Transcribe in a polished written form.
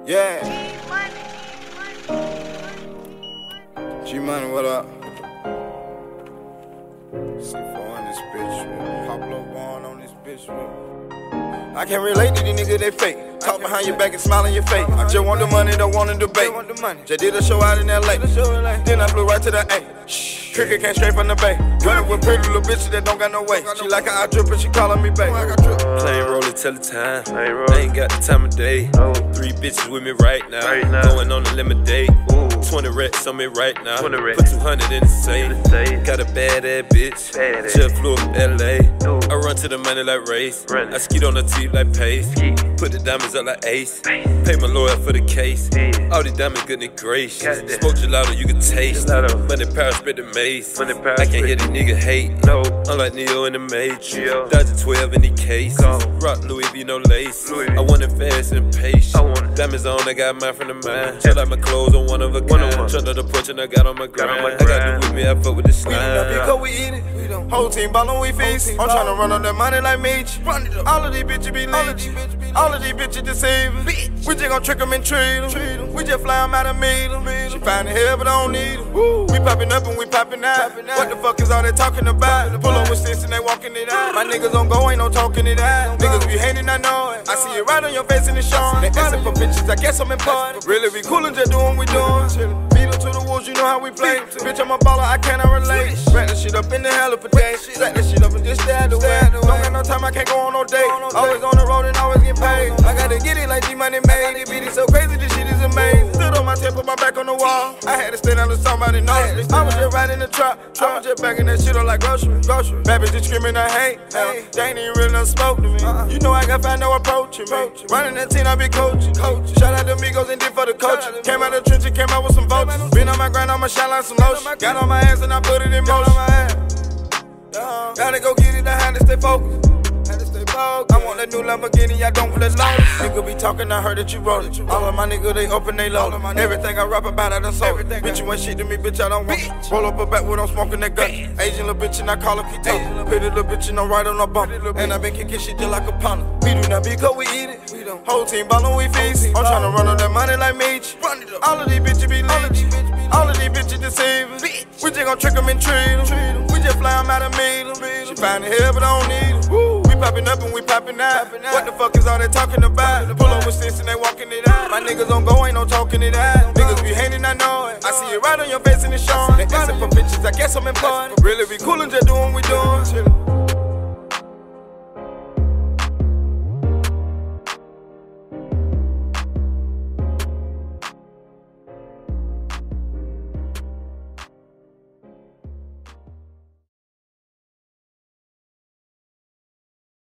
Yeah. G-Money, what up? C4 on this bitch, Pablo Vaughn on this bitch. I can't relate to these niggas, they fake. Talk behind your back and smile in your face. I just want the money, don't want to debate. Just did a show out in LA. Then I flew right to the A. Cricket came straight from the bay. Running with pretty little bitches that don't got no way. She like how I drip and she calling me babe. Plain rollin' till the time. I ain't got the time of day. 3 bitches with me right now. Going on a limit date. 20 racks on me right now. Put 200 in the safe. Got a bad ass bitch. Just flew up LA. I run to the money like race. I skeet on the teeth like pace. Put the diamonds up like ace. Pay my lawyer for the case. All these diamonds goodness gracious. Smoke gelato, you can taste. Money power, spit the mace. I can't hear the nigga hate. Unlike Neo in the Matrix. Dodger 12 in the case. Rock Louis V, no lace. I want it fast and patient. Diamonds on, I got mine from the mind. Shut out my clothes on one of a kind. Jumped on the porch and I got on my grind. I got the with me, I fuck with the slime. Because we eat it. Whole team ballin', we feast. I'm tryna run on that money like Meech. All of these bitches be leech. All of these bitches deceiving. We just gon' trick them and treat them. We just fly them out and meet them. She find the hell, but I don't need them. We poppin' up and we poppin' out. What the fuck is all they talking about? Pull up with sticks and they walking it out. My niggas on go, ain't no talking it out. Niggas be hating, I know it. I see it right on your face and it's showing. They asking for bitches, I guess I'm important. Really, we coolin', just doing what we doing. Beat them to the wolves, you know how we play. Bitch, I'm a baller, I cannot relate. Rack that shit up in the hell of a day. Stack that shit up and just stay out the way. Don't got no time, I can't go on no date. Always on the road and always get paid. I gotta get it like G-Money made. It beat it so crazy, this shit is amazing. Stood on my tail, put my back on the wall. I had to stand under somebody noticed. I was just riding the truck. I was just backing that shit up like grocery. Bad bitch just screaming, I hate. They ain't even really done spoke to me. You know I got find no approaching me. Running that team, I be coaching. Shout out to Migos and did for the coach. Came out the trench and came out with some votes. Been on my grind, I'ma shine like some lotion. Got on my ass and I put it in motion. Gotta go get it, I had to stay focused. I want that new Lamborghini, I don't want that Lotus. Nigga be talking, I heard that you wrote it. All of my niggas, they open, they load. Everything I rap about, I done sold it. Bitch, you ain't shit to me, bitch, I don't want it. Roll up a back when I'm smoking that gut. Asian little bitch and I call her Keto. Pretty little bitch and I'm right on her bump. And I been kicking shit just like a punter. We do not because we eat it. Whole team ballin', we feast. I'm tryna run on that money like Meech. All of these bitches be leech. All of these bitches deceiving. We just gon' trick them and treat them. We just fly them out and meet them. She find the hell, but I don't need them. We poppin' up and we poppin' out. What the fuck is all they talking about? Pull up with sticks and they walking it out. My niggas on go, ain't no talking it out. Niggas be hating, I know it. I see it right on your face and it's showing. They asking for bitches, I guess I'm important. Really, we coolin', just doing what we doing.